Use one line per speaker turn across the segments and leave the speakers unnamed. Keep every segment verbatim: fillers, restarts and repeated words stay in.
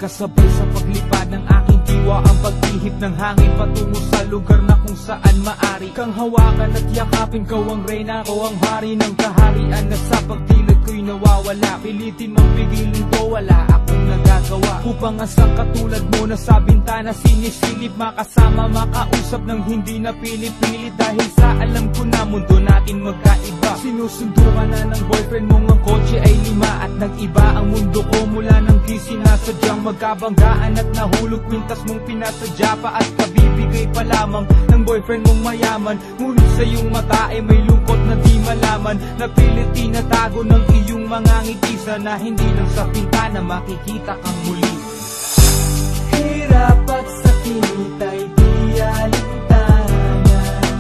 Kasabay sa paglipad ng aking diwa ang pag-ihip ng hangin patungo sa lugar na kung saan maari kang hawakan at yakapin. Kau ang reyna, ko ang hari ng kaharian na sa pagdilid ko'y nawawala. Pilitin mang pigilin ko, wala akong nagagawa upang asang katulad mo na sa bintana sinisilip. Makasama, makausap ng hindi na pilit-pilit dahil sa alam ko na mundo natin magkaiba. Sinusundo ka na ng boyfriend mong ang kotse ay lima at nag-iba ang mundo ko mula nang di sinasadyang magkabanggaan at nahulog kwintas mong pinasadya pa at kabibigay pa lamang ng boyfriend mong mayaman. Ngunit sa iyong mata ay may lungkot na di malaman, napilit tinatago ng iyong mga ngiti. Sana hindi lang sa pintana makikita kang muli.
Hirap at sakit ay di alintanan,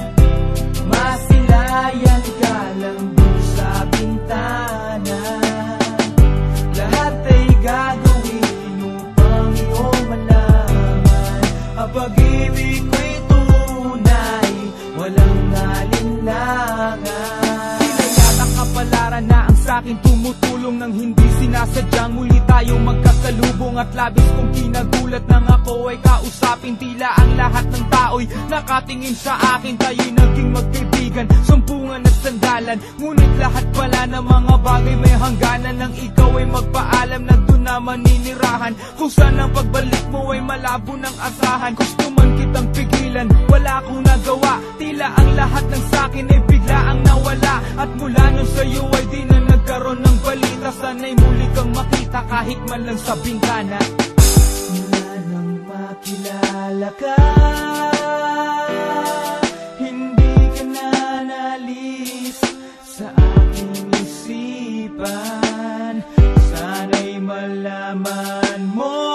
masilayan ka lang dun sa bintana. Lahat ay gagawin upang iyong malaman ang pag-ibig ko'y tunay, walang alinlangan.
Hinayatang kapalaran na ang sa'kin tumutulong nang hindi sinasadyang muli tayong magkasalubong. At labis kong kinagulat nang ako ay kausapin. Tila ang lahat ng tao'y nakatingin sa akin. Tayo'y naging magkaibigan, sumpungan at sandalan. Ngunit lahat pala ng mga bagay may hangganan. Nang ikaw ay magpaalam na doon na maninirahan, kung saan ang pagbalik mo ay malabo ng asahan. Gusto man kitang pigilan, wala akong nagawa. Tila ang lahat ng sa'kin ay bigla ang nawala. At mula nung sa'yo ay di na nagkaroon ng balita. Sana'y muli kang makita kahit man lang sa bintana.
Mula nang makilala ka, hindi ka na nalis sa aking isipan. Sana'y malaman mo